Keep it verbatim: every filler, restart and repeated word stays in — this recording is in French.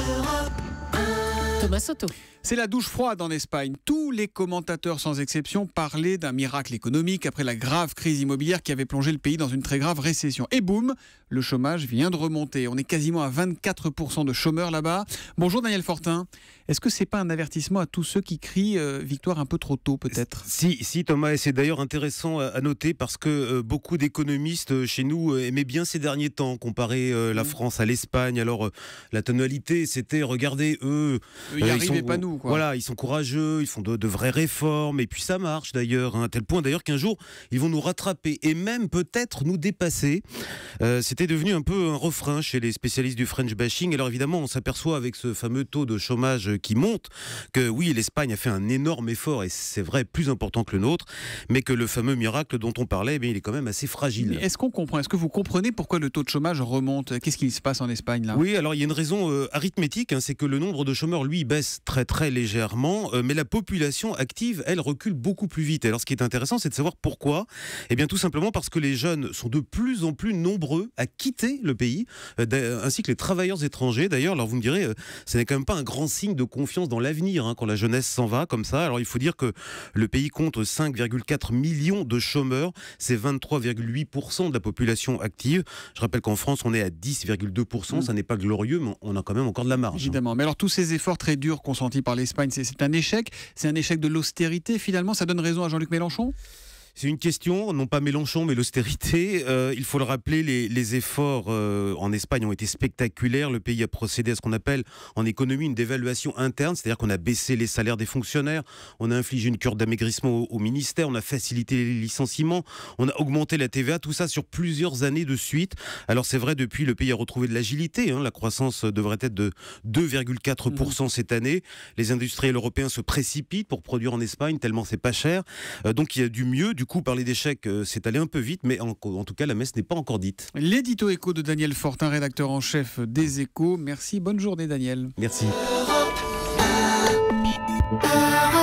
Thomas Soto. C'est la douche froide en Espagne. Tous les commentateurs sans exception parlaient d'un miracle économique après la grave crise immobilière qui avait plongé le pays dans une très grave récession. Et boum, le chômage vient de remonter. On est quasiment à vingt-quatre pour cent de chômeurs là-bas. Bonjour Daniel Fortin. Est-ce que c'est pas un avertissement à tous ceux qui crient euh, victoire un peu trop tôt peut-être ? Si, si Thomas, et c'est d'ailleurs intéressant à noter parce que euh, beaucoup d'économistes euh, chez nous euh, aimaient bien ces derniers temps comparer euh, la mmh. France à l'Espagne. Alors euh, la tonalité c'était regardez eux, ils n'y arrivaient pas nous quoi. Voilà, ils sont courageux, ils font de, de vraies réformes et puis ça marche d'ailleurs, hein, à tel point d'ailleurs qu'un jour ils vont nous rattraper et même peut-être nous dépasser. Euh, c'était devenu un peu un refrain chez les spécialistes du French bashing. Alors évidemment on s'aperçoit avec ce fameux taux de chômage qui monte que oui l'Espagne a fait un énorme effort et c'est vrai plus important que le nôtre, mais que le fameux miracle dont on parlait, eh bien, il est quand même assez fragile. Mais est-ce qu'on comprend, est-ce que vous comprenez pourquoi le taux de chômage remonte ? Qu'est-ce qui se passe en Espagne là ? Oui, alors il y a une raison euh, arithmétique, hein, c'est que le nombre de chômeurs lui baisse très très légèrement, euh, mais la population active elle recule beaucoup plus vite. Alors ce qui est intéressant c'est de savoir pourquoi. Eh bien tout simplement parce que les jeunes sont de plus en plus nombreux à quitter le pays, euh, ainsi que les travailleurs étrangers. D'ailleurs, alors vous me direz, euh, ce n'est quand même pas un grand signe de confiance dans l'avenir hein, quand la jeunesse s'en va comme ça. Alors il faut dire que le pays compte cinq virgule quatre millions de chômeurs, c'est vingt-trois virgule huit pour cent de la population active. Je rappelle qu'en France on est à dix virgule deux pour cent, mmh. ça n'est pas glorieux mais on a quand même encore de la marge. Évidemment, mais alors tous ces efforts très durs consentis par l'Espagne, c'est, c'est un échec, c'est un échec de l'austérité finalement, ça donne raison à Jean-Luc Mélenchon ? C'est une question, non pas Mélenchon, mais l'austérité. Euh, il faut le rappeler, les, les efforts euh, en Espagne ont été spectaculaires. Le pays a procédé à ce qu'on appelle en économie une dévaluation interne, c'est-à-dire qu'on a baissé les salaires des fonctionnaires, on a infligé une cure d'amaigrissement au, au ministère, on a facilité les licenciements, on a augmenté la T V A, tout ça sur plusieurs années de suite. Alors c'est vrai, depuis, le pays a retrouvé de l'agilité. Hein, la croissance devrait être de deux virgule quatre pour cent mmh. cette année. Les industriels européens se précipitent pour produire en Espagne, tellement c'est pas cher. Euh, donc il y a du mieux, du Du coup, parler d'échec, euh, c'est allé un peu vite, mais en, en tout cas, la messe n'est pas encore dite. L'édito écho de Daniel Fortin, rédacteur en chef des Échos. Merci, bonne journée Daniel. Merci.